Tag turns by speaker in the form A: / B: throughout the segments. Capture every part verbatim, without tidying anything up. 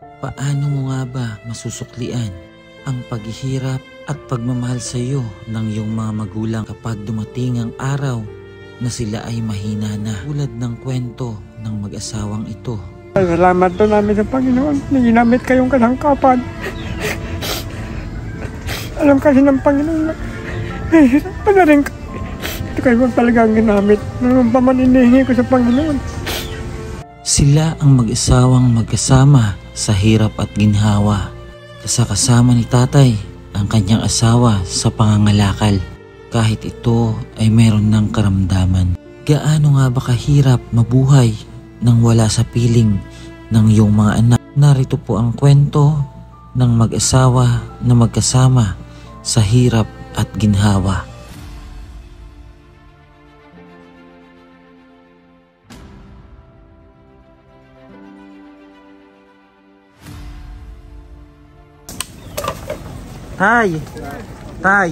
A: Paano mo nga ba masusuklian ang paghihirap at pagmamahal sa iyo ng iyong mga magulang kapag dumating ang araw na sila ay mahina na, tulad ng kwento ng mag-asawang ito?
B: Salamat po namin sa Panginoon. Ginamit kayong kasangkapan. Alam kasi ng Panginoon na nahihirapan na rin kayo. Ito kayo talagang ginamit. Noong pa man inihingi ko sa Panginoon.
A: Sila ang mag-asawang magkasama sa hirap at ginhawa. Kasakasama ni tatay ang kanyang asawa sa pangangalakal, kahit ito ay meron ng karamdaman. Gaano nga ba kahirap mabuhay nang wala sa piling ng iyong mga anak? Narito po ang kwento ng mag-asawa na magkasama sa hirap at ginhawa. Tay! Tay!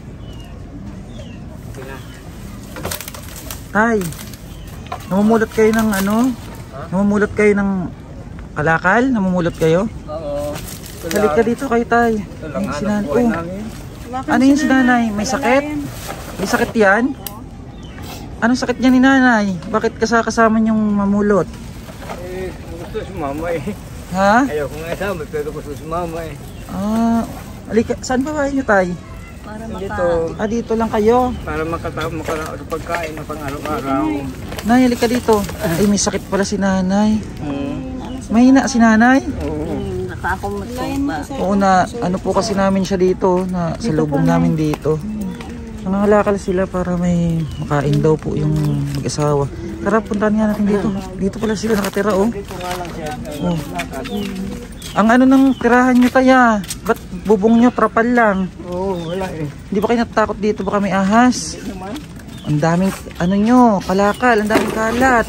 A: Tay! Namumulot kayo ng ano? Namumulot kayo ng kalakal? Namumulot kayo?
C: Oo.
A: Halika ka dito kay Tay. Ay, sinan oh. Ano yung sinanay? May sakit? May sakit yan? Anong sakit niya ni nanay? Bakit kasama niyong mamulot?
C: Eh, gusto si mama eh.
A: Ha?
C: Ayaw ko nga isama, pero gusto si mama eh.
A: Ah, halika. Saan ba bahay niyo, Tay?
D: Para maka...
C: Dito,
A: Ah, dito lang kayo.
C: para makatawag makaraos sa pagkain na pang araw-araw.
A: Nay, halika dito. Ay, may sakit pala si nanay.
C: Hmm.
A: Mahina si nanay?
C: Oo.
D: Nakakumot ko ba?
A: Oo na, ano po kasi namin siya dito, na sa lubong namin dito. Nangangalakal sila para may makain daw po yung mag-asawa. Tara, puntahan nga natin dito. Dito pala sila nakatira, oh.
C: Dito nga lang siya.
A: Oh. Ang ano ng tirahan nyo, Taya? Ba't bubong nyo, trapal lang?
C: Oo, wala eh.
A: Hindi ba kayo natatakot dito? Baka may ahas?
C: Hindi naman.
A: Ang daming, ano nyo, kalakal, ang daming kalat.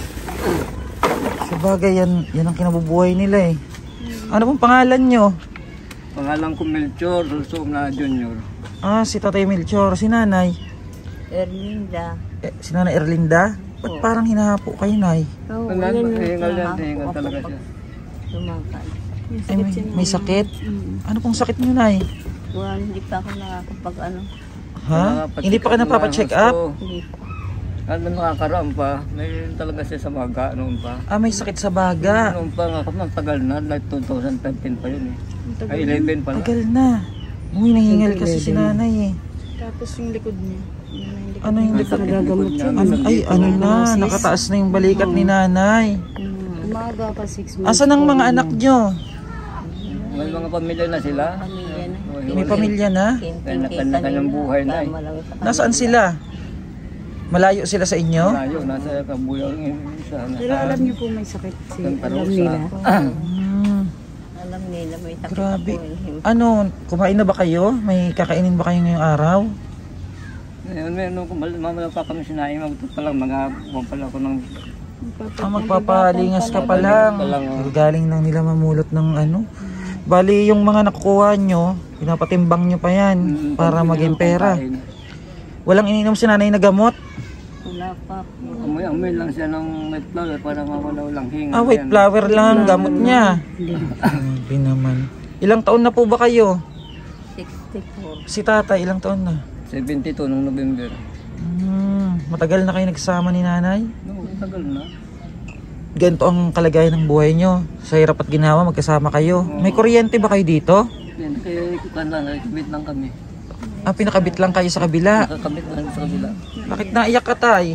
A: Sabagay, yan, yan ang kinabubuhay nila eh. Ano pong pangalan nyo?
C: Pangalan ko Melchor, Sulsum na Junior.
A: Ah, si Tatay Melchor, si Nanay.
D: Erlinda.
A: Eh, si Nanay Erlinda? Ba't parang hinahapo kayo, Nay?
D: Oo,
C: Pangalan,
D: yan yung
C: hingal yan,
D: hinahapo
C: hingal
D: ako
C: talaga
D: pag
C: siya.
D: lumakad.
A: Ay, may, may sakit? Ano pong sakit nyo, Nay?
D: Well, hindi pa ako nakakapag ano.
A: Ha? Hindi pa ka napapacheck up?
D: Hindi pa.
C: Ano nakakaroon pa, may talaga siya sa baga noon pa.
A: Ah, may sakit sa baga.
C: Noon pa nga, kapag tagal na, like two thousand fifteen pa yun eh. Ay, eleven pala.
A: Tagal na. Uy, nahingal kasi si Nanay eh.
E: Tapos yung likod niya.
A: Ano yung likod?
C: Nagagamot siya.
A: Ano, ay, ano na, nakataas na yung balikat ni Nanay.
E: Umaga pa six months.
A: Asan ang mga anak nyo?
C: May mga pamilya na sila.
D: Pamilya na.
A: May pamilya na?
C: Kanya-kanyang buhay na eh.
A: Nasaan sila? Malayo sila sa inyo?
C: Malayo, nasa Kabuyao yung isa.
E: Pero alam niyo po may sakit si
C: Santa
E: alam
C: Rosa.
E: nila.
A: Hmm,
D: Alam nila may sakit
A: grabe.
D: ako.
A: Ano, kumain na ba kayo? May kakainin ba kayo ngayong araw?
C: Ngayon, meron ko, mamaya pa kami sinain, magtut pa lang, mag-aabang pala ako ng...
A: Ah, magpapalingas ka pa lang. Galing nang nila mamulot ng ano. Bali, yung mga nakukuha nyo, pinapatimbang nyo pa yan para maging pera. Walang ininom si nanay na gamot?
D: Wala pa.
C: Amoy-amoy lang siya ng white flower para mawala lang hinga.
A: Ah, white flower lang, gamot niya. Grabe naman. Ilang taon na po ba kayo?
D: sixty-four.
A: Si tata, ilang taon na?
C: seventy-two nung November.
A: Hmm, matagal na kayo nagsama ni nanay?
C: No, tagal na.
A: Ganito ang kalagayan ng buhay nyo. Sa hirap at ginawa, magkasama kayo. May kuryente ba kayo dito?
C: Yan, kaya ikutan lang, nakikibit lang kami.
A: Ah, pinakabit lang kayo sa kabila.
C: Nakakabit lang sa kabila.
A: Bakit naiyak ka, tay?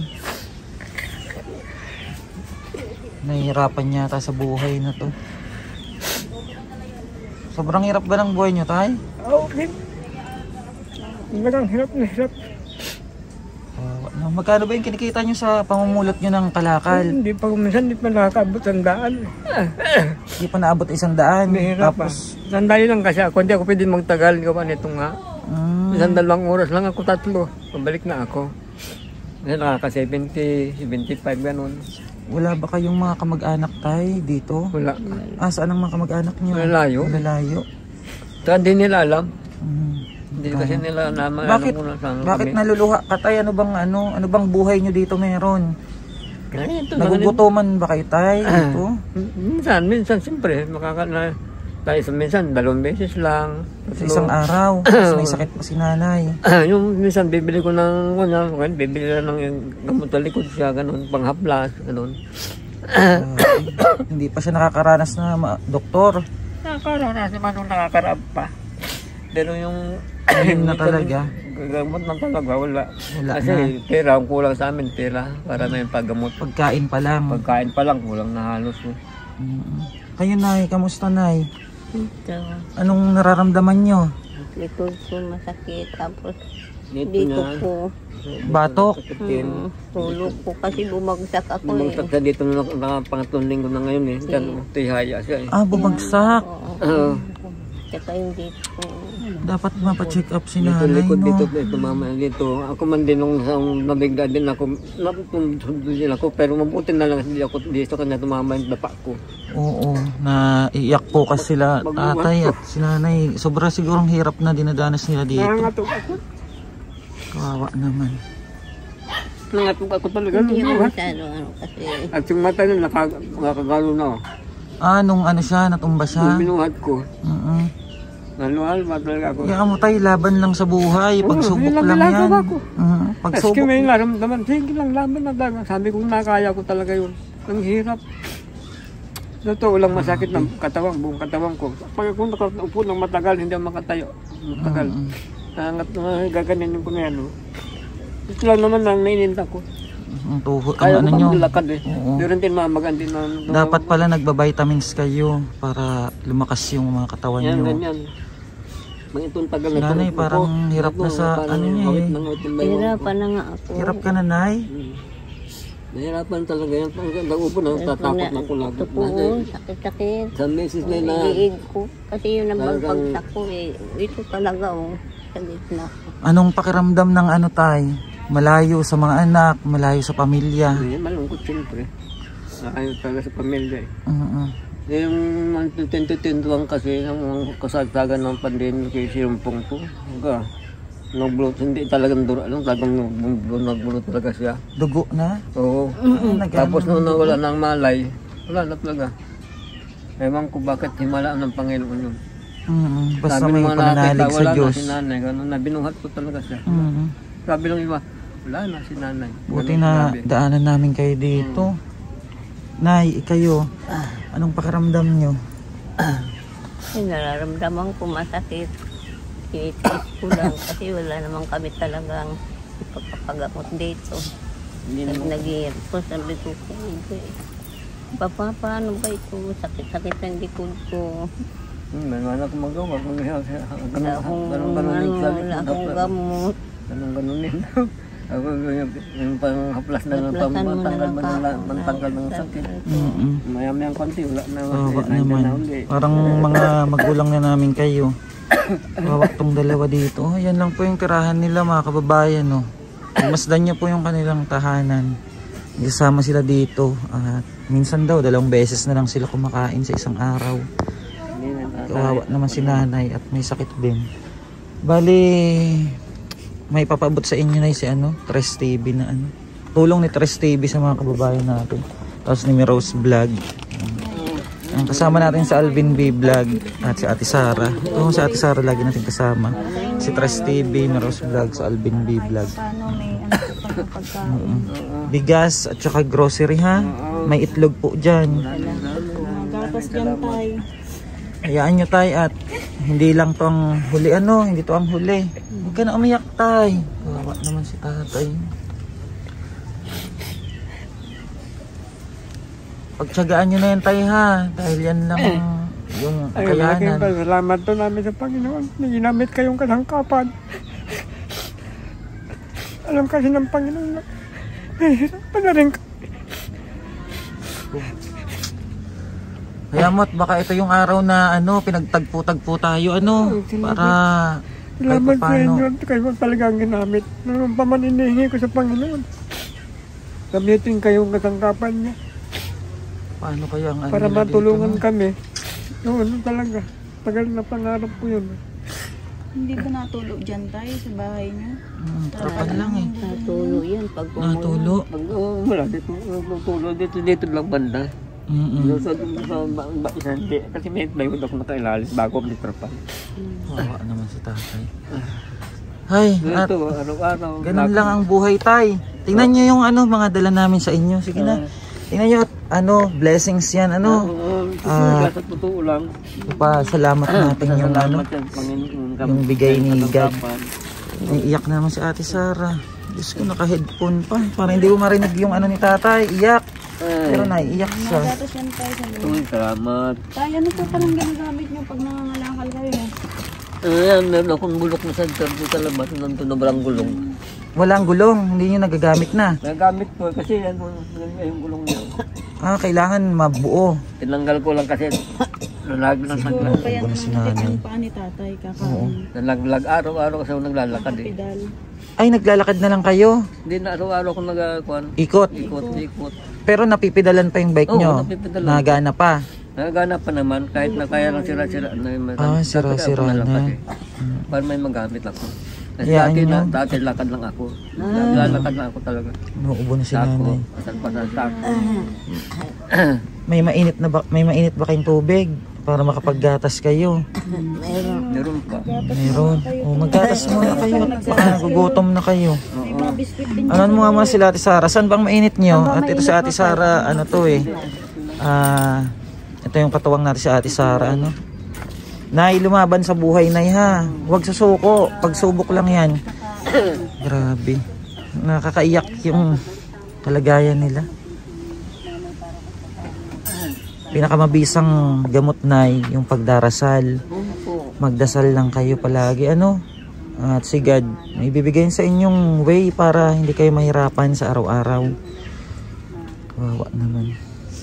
A: Nahihirapan yata sa buhay na to. Sobrang hirap ba ng buhay nyo, tay?
B: Oo, okay. Magang hirap na hirap.
A: Uh, no, magkano ba yung kinikita nyo sa pamumulot nyo ng kalakal?
B: Hindi pa minsan, hindi pa nakakabot ang daan.
A: Hindi pa naabot isang daan.
B: Mahirap pa.
A: Tapos,
B: Sandali lang kasi ako, hindi ako pwede magtagal. Hindi ko pa nito nga.
A: mm,
B: Isang dalawang oras lang ako, tatlo. Pabalik na ako. Kasi nakaka seventy, seventy-five ganun.
A: wala ba kayong mga kamag-anak, tay, dito?
B: Wala.
A: Ah, saan ang mga kamag-anak nyo?
B: Malalayo.
A: Malalayo.
B: Saka hindi nila alam.
A: Mm.
B: Hindi kasi nila naman
A: Bakit,
B: alam kung nasaan
A: bakit
B: kami.
A: naluluha ka, tay? Ano bang, ano, ano bang buhay nyo dito meron?
B: Ganito,
A: Nagugutoman ba kayo, tay, dito?
B: Minsan, minsan, siyempre, makaka na,
C: Tayo sa minsan, dalawang beses lang.
A: Sa isang araw, kasi may sakit pa si nanay.
C: Yung minsan, bibili ko ng, ano, bibili lang ng yung gamot sa likod siya, ganun, panghaplas, ganun.
A: Uh, hindi pa siya nakakaranas na ma- doktor.
C: Nakakaranas naman nung nakakarap pa. Pero yung...
A: Ayun na talaga.
C: Gamot na talaga, wala.
A: Wala
C: Kasi
A: na.
C: pera, ang kulang sa amin, pera, para na yung paggamot.
A: Pagkain pa lang.
C: Pagkain pa lang, kulang na halos. Eh.
A: Mm. Kayo, nay, kamusta, nay?
D: Ito.
A: Anong nararamdaman nyo?
D: Likod ko masakit. Tapos
C: Dito,
D: dito
C: na.
D: ko.
A: Batok?
D: Hmm, tulog ko kasi bumagsak ako
C: Bumagsak
D: eh.
C: siya dito na nakapangatlong linggo na ngayon eh. Diyan, tihaya siya eh.
A: Ah, bumagsak.
D: Oo.
C: Oo.
D: Tsaka yung dito.
A: Dapat mapacheck up si
C: Dito
A: nanay,
C: likod,
A: no?
C: dito, dito, mama, dito. Ako man din nung nung nabigla din ako, naputundo din ako, pero mabuti na lang hindi ako dito kanya tumama yung dapa ko.
A: Oo, na iyak po kasi sila tatay at si nanay. Sobra sigurong hirap na dinadanas nila dito.
B: Nangangatog ako.
A: Kawawa naman.
C: Nangatog ako talaga.
D: Hindi ako
C: Ano,
D: masyado ano kasi.
C: at yung mata niya nakag- nakagalo na. oh.
A: Ah, nung ano siya, natumba siya.
C: Yung binuhat ko,
A: Mm-mm.
C: naluhal ba talaga ako.
A: Kaya mo tayo, laban lang sa buhay.
C: Oo,
A: Pagsubok
C: yun lang
A: lang yan.
C: ginagawa ko.
A: Mm,
C: Tapos
A: pagsubok.
C: may naramdaman, sige lang, laban na talaga. Sabi ko, nakaya ko talaga yun. Ang hirap. Totoo lang masakit ng katawan, buong katawan ko. Pag ako nakaupo ng matagal, hindi ako makatayo. Matagal.
A: Mm-mm.
C: Nangat na gaganin yung kung yan. Oh. Ito lang naman ang naininta ko.
A: Ang tuho,
C: Kaya
A: ang
C: ko
A: ano nyo.
C: pang lakad eh.
A: Oo.
C: Pero din mamagan din na.
A: Dapat pala nagbabitamins kayo para lumakas yung mga katawan
C: Yan,
A: nyo.
C: ganyan. Mga itong tagal
A: Si nanay,
C: tumakbo
A: parang
C: ko.
A: hirap na sa
C: Parang
A: ano niya
C: awit
A: eh.
C: ng awit yung baywang ko.
D: Hirapan na nga ako.
A: Hirap ka na, nay.
C: Hmm. Nahirapan talaga yan. Pag upo na, tatakot na ko lang.
D: Ito po, sakit-sakit.
C: Sa meses na yun na.
D: Iig ko. Kasi yun ang
C: Talagang-
D: bagpagsak ko eh. Ito talaga oh. Sa gitna.
A: Anong pakiramdam ng ano, tay? Malayo sa mga anak, malayo sa pamilya.
C: Hindi, malungkot siyempre. Ayaw talaga sa pamilya eh.
A: Mm-mm.
C: Yung twenty twenty-one kasi, ang kasagsagan ng pandemya kay Sirumpong po. Hangga, nagbulot, hindi talagang dura lang, talagang nagbulot, nagbulot talaga siya.
A: Dugo na?
C: Oo.
A: Nag-
C: Tapos nung nawala ng malay, wala na talaga. Ewan ko bakit himalaan ng Panginoon yun.
A: Mm-mm. Basta
C: Sabi
A: may
C: ng mga nakita,
A: pananalig sa
C: wala
A: Diyos.
C: na si nanay, ganun, nabinuhat ko talaga siya.
A: Mm-mm.
C: Sabi ng iba, wala na si nanay.
A: Buti
C: Ganun
A: na
C: sinabi.
A: daanan namin kayo dito. Nay, kayo, anong pakiramdam nyo?
D: Ay, nararamdaman ko masakit. Tinitiis ko lang kasi wala naman kami talagang ipagpapagamot dito.
C: Hindi
D: Nag
C: naman.
D: nag-iirap ko, sabi ko, "Hindi. Papa, paano ba ito? Sakit-sakit ang likod ko.
C: Hmm, may wala akong magawa. Ganun,
D: Wala
C: ganun,
D: akong,
C: ganun, ganun,
D: ano,
C: ganun,
D: wala akong gamot.
C: ganun, ganun din. Ako, yung, yung pang haplas na ng
D: Naplasan mo na
C: pantanggal
D: lang
C: man
D: pa
C: ng
D: ako.
C: mantanggal ng sakit.
A: Mm-mm.
C: Maya-maya konti, wala na.
A: Kawawa
C: Nandiyan
A: naman.
C: na uli.
A: Parang mga magulang na namin kayo. Kawawa tong dalawa dito. Oh, yan lang po yung tirahan nila, mga kababayan. No? Masdan niyo po yung kanilang tahanan. Kasama sila dito. At minsan daw, dalawang beses na lang sila kumakain sa isang araw.
C: Hindi na.
A: Kawawa naman si nanay at may sakit din. Bali, may papabot sa inyo na si ano, Tres T V na ano. Tulong ni Tres T V sa mga kababayan natin. Tapos ni Rose Vlog. Ang kasama natin sa Alvin B Vlog at si Ate Sara. Ito si Ate Sara lagi natin kasama. Si Tres T V, ni Rose Vlog, sa Alvin B Vlog.
E: Paano may ano po pang pagkain?
A: Mm. Bigas at saka grocery ha. May itlog po dyan.
E: Gatas dyan tayo.
A: Hayaan nyo tay at hindi lang to ang huli ano, hindi to ang huli. Huwag ka na umiyak tay. Kawawa naman si tatay. Pagtsagaan nyo na yan tay ha. Dahil yan lang yung
B: Ay, malaking
A: kakayanan.
B: salamat po namin sa Panginoon. Ginamit kayong kasangkapan. Alam kasi ng Panginoon na nahihirapan na rin kami.
A: Kaya mo't baka ito yung araw na ano, pinagtagpo-tagpo tayo ano. Para kahit
B: Salamat sa
A: paano.
B: inyo at kayo talaga ang ginamit. Nung pamaniningi ko sa Panginoon. Gamitin kayong kasangkapan niya
A: Paano kaya ang ano
B: para
A: nila dito,
B: matulungan
A: no?
B: kami. Noon talaga. Tagal na pangarap ko yun.
E: Hindi ba natulog dyan tayo sa bahay niyo?
A: Hmm, trapan lang eh.
D: Natulo yan pag umuwi.
A: Natulo.
C: Pag oh, wala dito, tulo dito, dito lang banda.
A: Mm-mm.
C: Sa, sa, sa isang hindi. Kasi may plywood ako nakailalis bago ang litrapan.
A: Wawa naman si tatay. Hay, at
C: Ito, araw-araw.
A: ganun lang ang buhay, tay. Tingnan nyo yung ano, mga dala namin sa inyo. Sige na. Tingnan nyo at ano, blessings yan. Ano,
C: Ah, sa totoo lang.
A: pa salamat natin yung ano,
C: Salamat yan, Panginoon.
A: yung bigay ni God.
C: Kapan.
A: Naiiyak naman si Ate Sara. Diyos ko, naka-headphone pa. Para hindi ko marinig yung ano ni tatay. Iyak. Pero naiiyak siya.
E: Gatas yan tayo sa loob.
C: Uy, salamat.
E: Tayo, ano po palang ginagamit nyo pag nangangalakal kayo?
C: Ayan, meron akong bulok na center doon sa labas. Nandun na walang gulong.
A: Walang gulong. Hindi nyo nagagamit na.
C: Nagamit ko kasi yan yung gulong niya.
A: Ah, kailangan mabuo.
C: Tinanggal ko lang kasi nalag ng
E: Siguro
C: naglag.
E: kaya
A: Wala
E: naman
A: si
E: natin
A: nanay.
E: ang paa ni tatay kakain.
C: Nalaglag araw-araw kasi ako naglalakad eh.
E: Pedal.
A: Ay, naglalakad na lang kayo.
C: Hindi na araw-araw ako nagkuhan.
A: Ikot.
C: Ikot, ikot.
A: Pero napipidalan pa yung bike
C: Oo,
A: nyo.
C: napipidalan.
A: Nagana pa.
C: Nagagana pa naman kahit na kaya lang sira-sira na yung
A: Ah, sira-sira na.
C: eh. Para may magamit ako. Kasi
A: Hayaan
C: dati,
A: nyo.
C: na, dati lakad lang ako. Naglalakad lang ako talaga.
A: Nuubo na si
C: Sako,
A: nanay.
C: saan pa sa sako.
A: May mainit na ba, may mainit ba kayong tubig para makapaggatas kayo?
C: Meron pa.
A: Meron. O, maggatas muna kayo. Baka nagugutom na kayo.
E: May mga biscuit din.
A: Ano mo nga muna sila Ate Sara? Saan bang mainit nyo? At ito si Ate Sara, ano to eh. Ah, ito yung katuwang natin si Ate Sara, ano. Nay, lumaban sa buhay, Nay, ha. Huwag susuko. Pagsubok lang yan. Grabe. Nakakaiyak yung kalagayan nila. Pinakamabisang gamot, Nay, yung pagdarasal. Magdasal lang kayo palagi, ano. At si God, may bibigay sa inyong way para hindi kayo mahirapan sa araw-araw. Kawawa naman.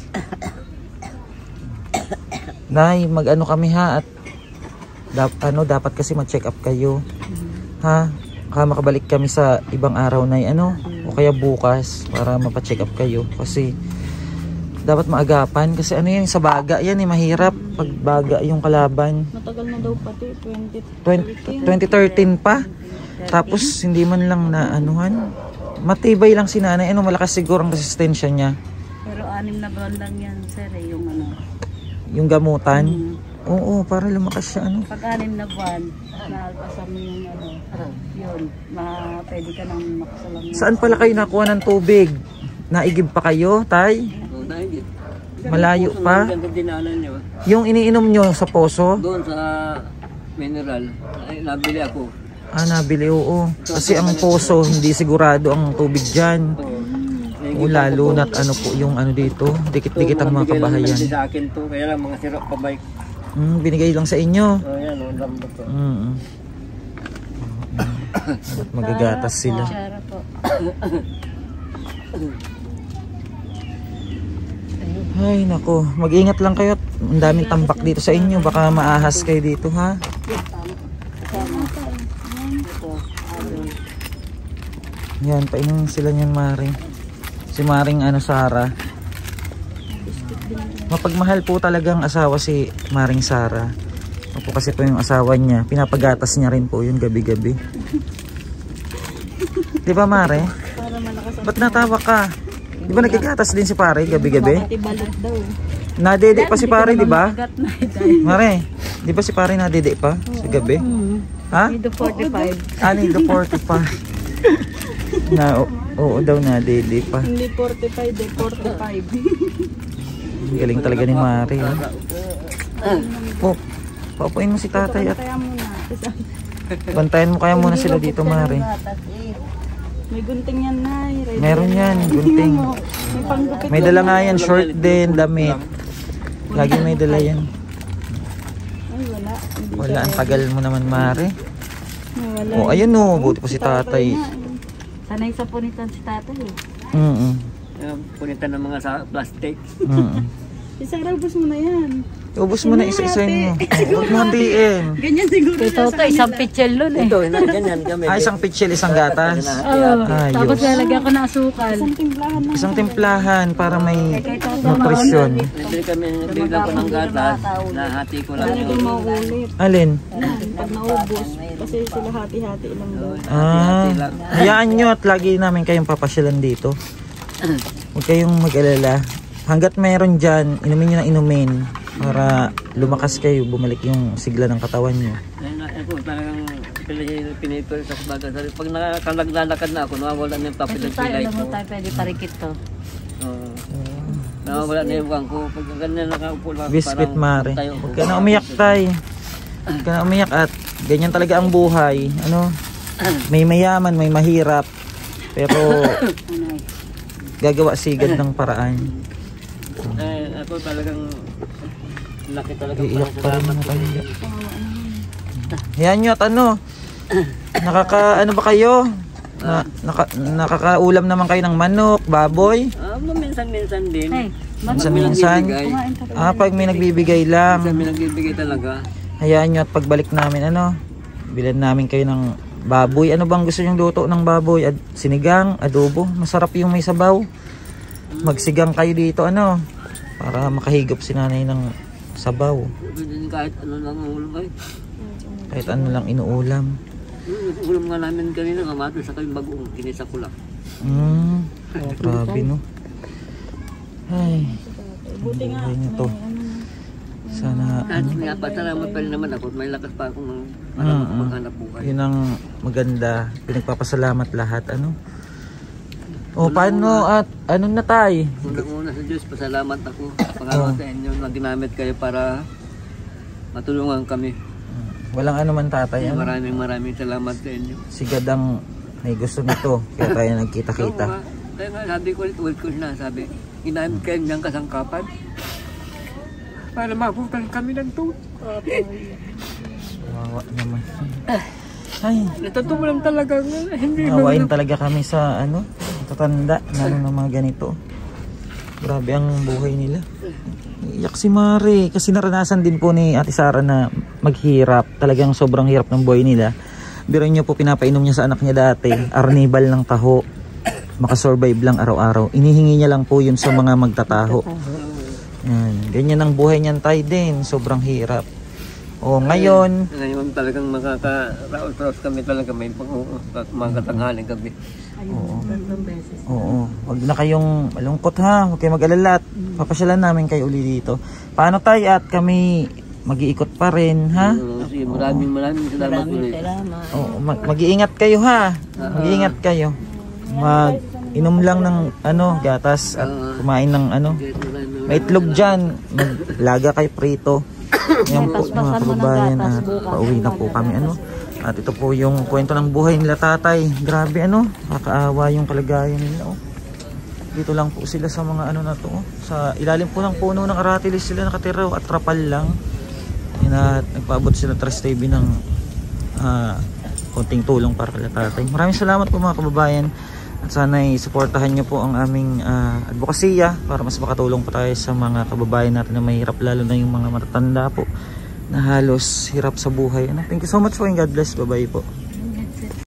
A: Nay, mag-ano kami ha at dap, ano, dapat kasi mag-check up kayo. Ha? Baka makabalik kami sa ibang araw na ano o kaya bukas para mapa-check up kayo kasi dapat maagapan kasi ano yan sa baga yan eh mahirap pag baga yung kalaban.
E: Matagal na daw pati,
A: twenty thirteen pa. Tapos hindi man lang na anuhan. Matibay lang si nanay, ano malakas siguro ang resistensya niya.
E: Pero anim na buwan lang yan, sir, eh, yung ano.
A: Yung gamutan. Oo, para lumakas siya ano.
E: Pag anim na buwan, naalpasan mo yung ano, yun, ma pwede ka nang makasalang.
A: Saan pala kayo nakuha ng tubig? Naigib pa kayo, tay?
C: Oo, dahil
A: Malayo pa?
C: ganda dinanan niyo.
A: Yung iniinom nyo sa poso?
C: Doon sa mineral, ay, nabili ako.
A: Ah, nabili, oo. Kasi ang poso, hindi sigurado ang tubig dyan.
C: Oo.
A: O lalo na't ano po yung ano dito, dikit-dikit ang mga kabahayan.
C: Ito, sa akin to, kaya lang mga sira pa bike.
A: Hmm, binigay lang sa inyo.
C: Oh, yan, oh, lambot to.
A: Mm. At magagatas sila.
E: Kutsara po.
A: Ay, nako. Mag-ingat lang kayo. Ang daming tambak dito sa inyo. Baka maahas kayo dito, ha? Yan, painom sila niyan, Maring. Si Maring, ano, Sara. Mapagmahal po talagang asawa si Maring Sara. Opo, kasi po yung asawa niya. Pinapagatas niya rin po yun gabi-gabi. Di ba, Mare?
E: Para malakas ang
A: Ba't natawa ka? Di ba nagkagatas din si Pare gabi-gabi?
E: pati balot daw.
A: Nadede pa si Pare, di ba?
E: Magat na ito.
A: Mare, di ba si Pare nadede pa sa gabi? Ha?
E: Nido forty-five.
A: Ah, nido forty-five. Na, oo, oo daw nadede pa.
E: Hindi forty-five, eh, forty-five.
A: Ang galing talaga ni Mare. Ha? Po, paupuin mo si tatay at
E: Kaya muna.
A: bantayan mo kaya muna sila dito, Mare.
E: May gunting yan, Nay. Ready
A: Meron
E: na
A: yan, gunting.
E: May panggupit.
A: May dala nga yan, short din, damit. Lagi may dala yan.
E: Ay, wala. Hindi
A: Wala, ang tagal mo naman, Mare.
E: Ay, wala.
A: Oh, ayun no, buti po si tatay.
E: nga, eh. Sanay sa punitan si tatay eh.
A: Mm-mm.
C: Yan, punitan ng mga sa plastic.
A: Mm-mm.
E: Si Sarah, ubus mo na yan.
A: Ubus mo na isa-isahin mo. Huwag mo hatiin.
E: Ganyan siguro.
D: Ito to, isang pitchel nun eh.
C: Ito, ganyan kami.
A: Ah, isang pitchel, isang gatas.
D: Oo. Tapos
A: Ayos.
D: lalagyan ko ng asukal.
E: Isang timplahan na.
A: Isang timplahan para may nutrisyon.
C: Nabili kami, bigla ko ng gatas, nahati ko lang
E: Hindi
C: yun.
E: mauulit.
A: Alin?
E: Pag naubos, kasi sila hati-hati lang daw.
A: Ah, hayaan nyo at lagi namin kayong papasyalan dito. Huwag kayong mag-alala. hanggat meron dyan, inumin nyo na inumin para lumakas kayo, bumalik yung sigla ng katawan nyo.
C: Ayun na, ako talagang pinipil sa baga. Pag naglalakad na ako, nawawala na yung
E: Kasi tayo,
C: papilay
E: alam mo
C: ko.
E: tayo, pwede parikit to.
C: Oo. Nawawala na yung buwang ko. Pag ganyan nakaupo lang.
A: Biscuit Mare.
C: tayo.
A: Huwag ka na umiyak tay. Huwag ka na umiyak at ganyan talaga ang buhay. Ano? May mayaman, may mahirap. Pero gagawa sigad ng paraan.
C: Eh, ako talagang laki talaga.
A: Iiyak pa rin mga tayo. Yan nyo at ano? Nakaka ano ba kayo? Na, naka, nakakaulam naman kayo ng manok, baboy?
C: Ah, minsan-minsan din.
E: Hey,
A: Minsan-minsan.
E: kumain ka.
A: Ah, pag may nagbibigay lang.
C: Minsan may nagbibigay talaga.
A: Hayaan nyo at pagbalik namin ano, bilan namin kayo ng baboy. Ano bang gusto nyong luto ng baboy? Ad, sinigang, adobo, masarap yung may sabaw. Magsigang kayo dito ano, para makahigop si nanay ng sabaw.
C: Kahit ano lang ang ulam ay.
A: Kahit ano lang inuulam.
C: Hmm, ulam nga namin kanina, kamatis sa kayong bagoong, kinisa ko lang.
A: Hmm, grabe no. Ay, buti nga to. Sana
C: At
A: ano,
C: nga pa, salamat pa rin naman ako. May lakas pa akong ng
A: Mm,
C: parang
A: mm.
C: maghanap buhay.
A: yun ang maganda. Pinagpapasalamat lahat ano. O paano at ano na tay?
C: Unang-una sa Diyos, pasalamat ako. Pangalawa sa inyo na ginamit kayo para matulungan kami.
A: Walang ano man tatay. Ano?
C: Maraming maraming salamat sa inyo.
A: Sigad ang may gusto nito. Kaya tayo nagkita-kita.
C: Oo nga. Kaya nga sabi ko ulit, ulit ko sinasabi, ginamit kayo niyang kasangkapan para mabutan kami ng tuwa.
A: Wawa naman. Ay,
C: Natutuwa lang talaga nga. Hindi
A: nawain talaga kami sa ano, tatanda na ng mga ganito. Grabe ang buhay nila. Iyak si Mare kasi naranasan din po ni Ate Sara na maghirap. Talagang sobrang hirap ng buhay nila. Biro niyo po, pinapainom niya sa anak niya dati arnibal ng taho. Makasurvive lang araw-araw. Inihingi niya lang po yun sa mga magtataho. Yan. Ganyan ang buhay niyan tay din. Sobrang hirap. O ngayon,
C: Ngayon talagang makaka-raos-raos kami talaga. May pang- mga katanghaling kami.
E: Ayun, tatlong beses.
A: oo, wag na kayong malungkot ha. Huwag kayong mag-alala at papasyalan namin kayo uli dito. Paano tay at kami mag-iikot pa rin ha?
C: Oo, sige, maraming maraming salamat
D: Maraming
C: ulit.
D: salamat.
A: Oo, mag mag-iingat kayo ha. Mag-iingat kayo. Mag-inom lang ng ano, gatas at kumain ng ano. May itlog dyan. Maglaga kay prito. Yan po mga kababayan at pauwi na po kami ano. At ito po yung kwento ng buhay nila tatay. Grabe ano, kakaawa yung kalagayan nila oh. Dito lang po sila sa mga ano na to oh. Sa ilalim po ng puno ng aratilis sila nakatira at trapal lang. Yan at nagpaabot sila Tres T V ng uh, konting tulong para kay tatay. Maraming salamat po mga kababayan. At sana'y suportahan nyo po ang aming uh, advokasya para mas makatulong po tayo sa mga kababayan natin na mahirap, lalo na yung mga matatanda po na halos hirap sa buhay. Thank you so much po and God bless. Bye bye po.